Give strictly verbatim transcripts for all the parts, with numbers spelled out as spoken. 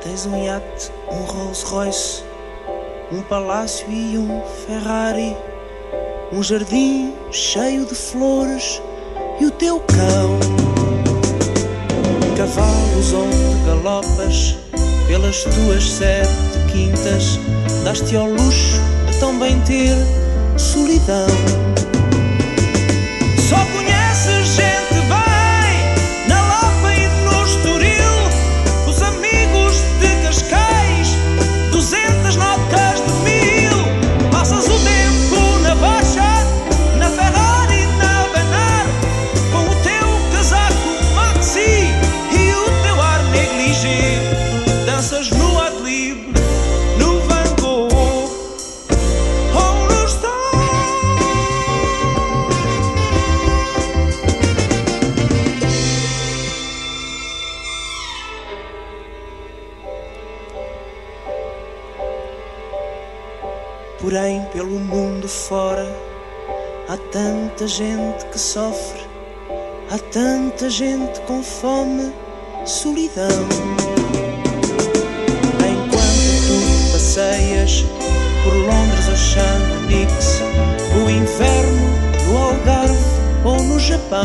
Tens um iate, um Rolls Royce, um palácio e um Ferrari, um jardim cheio de flores e o teu cão. Cavalos onde galopas pelas tuas sete quintas, daste ao luxo de tão bem ter solidão. Só conheces gente bem na Lapa e no Estoril, os amigos de Cascais, duzentas notas de mil. Passas o tempo na Baixa, na Ferrari, na Benar, com o teu casaco maxi e o teu ar negligé. Danças no Adlib, no Van Gogh ou no Star. Porém, pelo mundo fora, há tanta gente que sofre, há tanta gente com fome, solidão. Enquanto tu passeias por Londres ou Chamonix, o inverno no Algarve ou no Japão,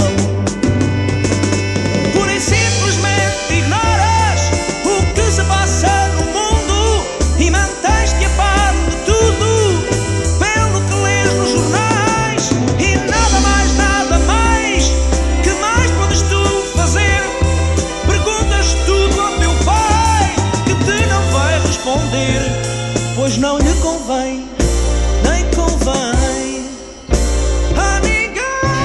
pura e simplesmente ignoras o que se passa no mundo e mantens-te a par de tudo pelo que lês nos jornais. E nada mais, nada mais, que mais podes tu fazer? Perguntas tudo ao teu pai, que te não vai responder, pois não lhe convém, nem convém a ninguém.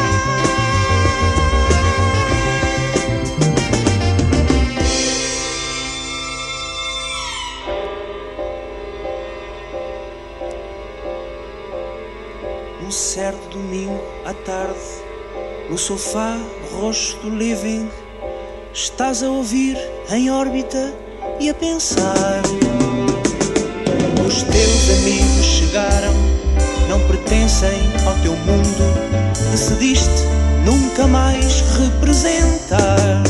Um certo domingo à tarde, no sofá roxo do living, estás a ouvir Em Órbita e a pensar. Os teus amigos chegaram, não pertencem ao teu mundo, decidiste nunca mais representar.